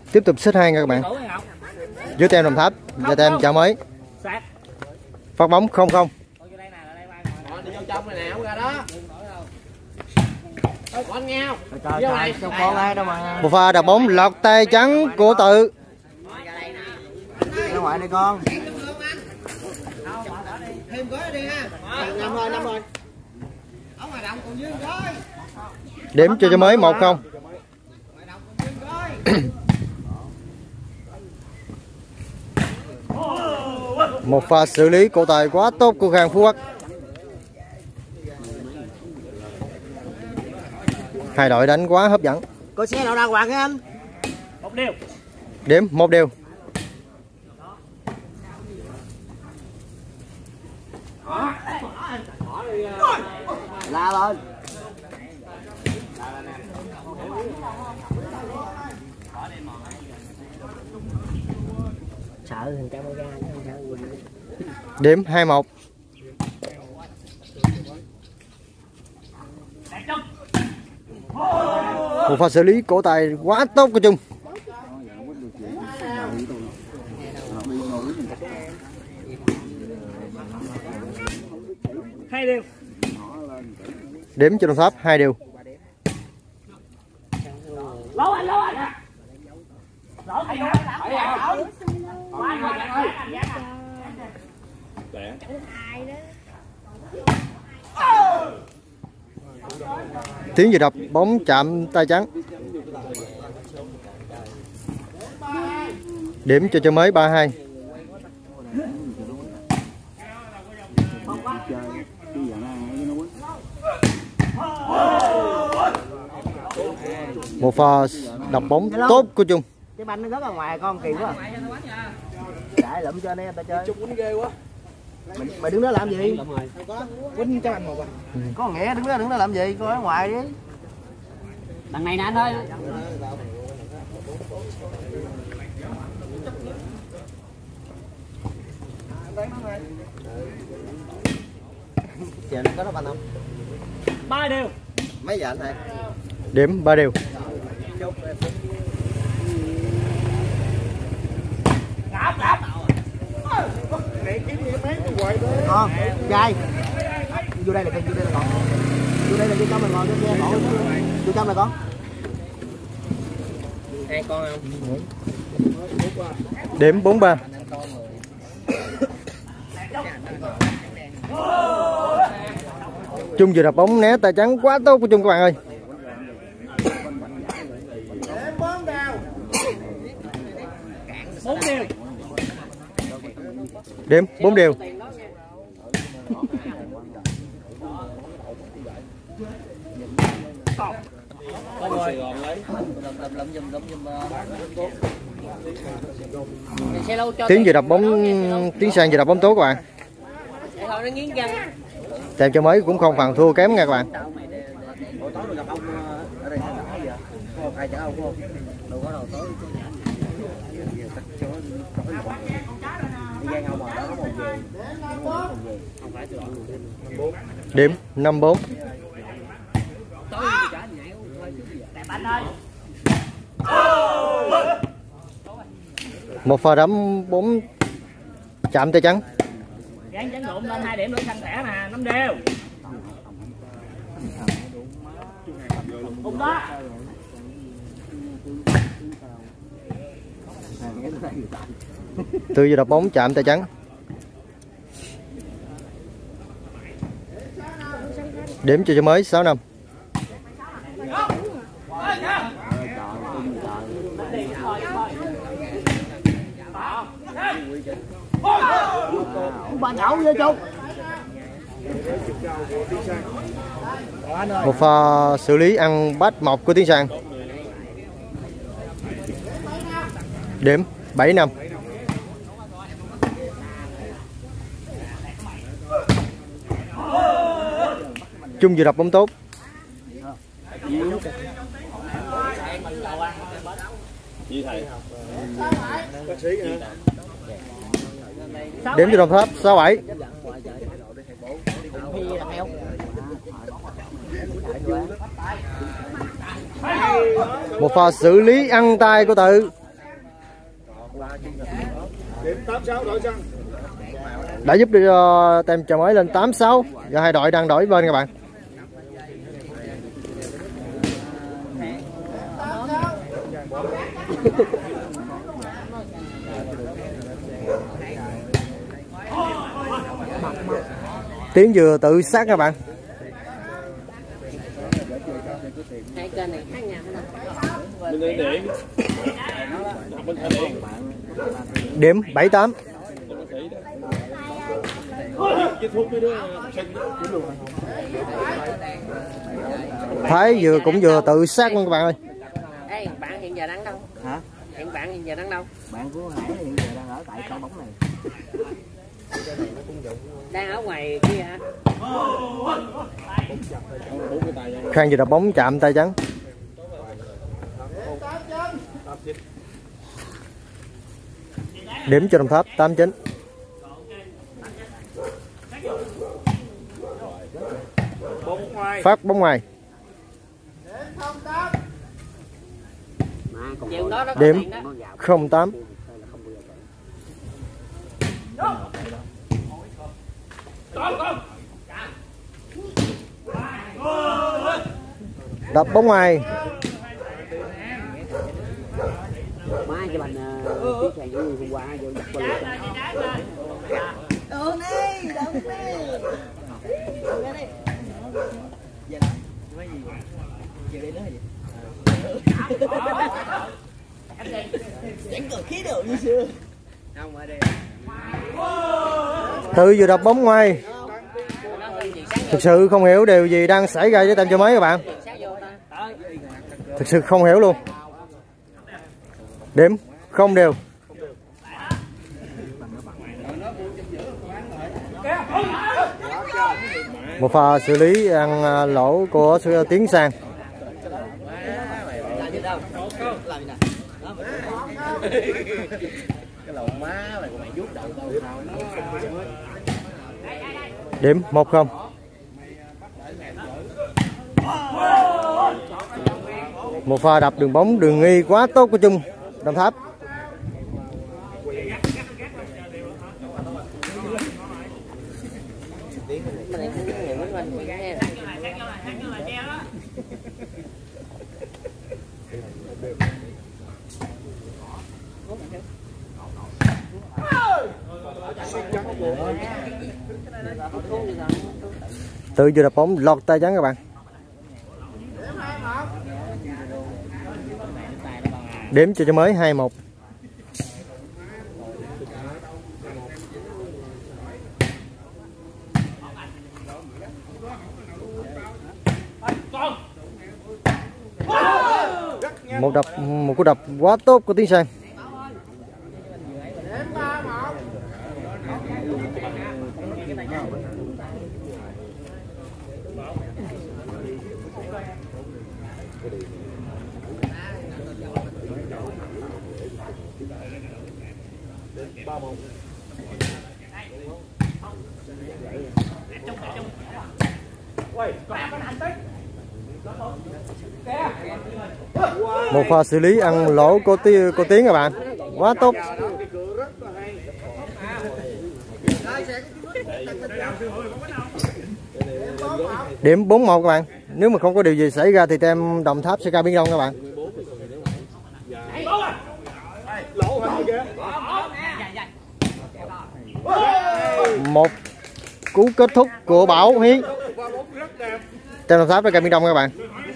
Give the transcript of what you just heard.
Tiếp tục set 2 nha các bạn. Dưới tem Đồng Tháp và tem chợ mới. Phát bóng 0-0. Một pha đập bóng lọt tay trắng của Tự. Ra ngoài đây con. Điểm cho mới 1-0. Một pha xử lý cổ tay quá tốt của Khang Phú Quốc. Hai đội đánh quá hấp dẫn. Coi xe nào đàng hoàng anh. Một điều. Điểm 1-1. La lên. Sợ thằng camera nó không sao. Điểm 2-1. Một pha xử lý cổ tay quá tốt của Trung. Hai điều. Điểm cho Đồng Tháp 2 điều. Lỗ anh. Lỗ thầy Tiến vừa đập bóng chạm tay trắng. Điểm cho chợ mới 3-2. Một pha đập bóng tốt của Trung. Cái banh nó rất là ngoài con kỳ quá. Đại lụm cho anh em ta chơi. Trung quýnh ghê quá. Mày đứng đó làm gì? Quýnh cho anh một. Có nghĩa đứng đó làm gì? Coi ở ngoài đi. đằng này nè anh ơi. Giờ nó có nó banh không? 3 điều. Mấy giờ anh thầy? Điểm 3 điều. Con, trai. Vô đây là con, vô đây là vô trong là ngồi vô trong là con. Hai con không? Điểm 4-3. Trung vừa đập bóng né tay trắng quá tốt của Trung các bạn ơi. Điểm 4 điều. Tiến vừa đập bóng, Tiến Sang vừa đập bóng tốt các bạn. Tem cho mới cũng không phần thua kém nha các bạn. Điểm 5-4. Một pha đấm bóng chạm tay trắng. Gắn chấn đụng lên 2 điểm nữa xanh thẻ nè, 5 đều. Cùng đó. Từ giờ đập bóng chạm tay trắng. Điểm cho mới 6-5. Bà nhậu vô chung. Một pha xử lý ăn bát mọc của Tiến Sang. Điểm 7-5. Trung vừa đập bóng tốt. Điểm cho Đồng Tháp 6-7. Một pha xử lý ăn tay của Tự. Đã giúp cho tem chợ mới lên 8-6 và hai đội đang đổi bên các bạn. Tiến vừa tự sát các bạn. Điểm 7-8. Thái cũng vừa tự sát luôn các bạn ơi. Ê, bạn hiện giờ đang đâu? Hả? Bạn hiện giờ đang đâu? Bạn của Hải hiện giờ đang ở tại sân bóng này. Đang ở ngoài kia hả? Khang vừa đập bóng chạm tay trắng. Điểm cho Đồng Tháp 8-9. Phát bóng ngoài. Điểm 0-8. Đập bóng ngoài. Mai cho bạn tiếp theo như hôm qua vô đặt ball. Đường đi, đường đi. Ra đi. Giờ đó. Nói gì? Giờ đi nữa hả gì? Vẫn còn khí độ như xưa. Không ở đây. Tự vừa đập bóng ngoài. Thực sự không hiểu điều gì đang xảy ra với tem chợ mới các bạn. Thực sự không hiểu luôn. Điểm không đều. Một pha xử lý ăn lỗ của Tiến Sang. Điểm 1-0. Một pha đập đường bóng đường nghi quá tốt của Trung Đồng Tháp. Tự vừa đập bóng lọt tay trắng các bạn. Điểm cho mới 2-1. Một cú đập quá tốt của Tiến Sang. Một pha xử lý ăn lỗ của Tiến các bạn. Quá tốt. Điểm 4-1 các bạn. Nếu mà không có điều gì xảy ra thì tem Đồng Tháp sẽ ra Biển Đông các bạn. Một cú kết thúc của Bảo Hiến. Tem Đồng Tháp ra Biển Đông các bạn.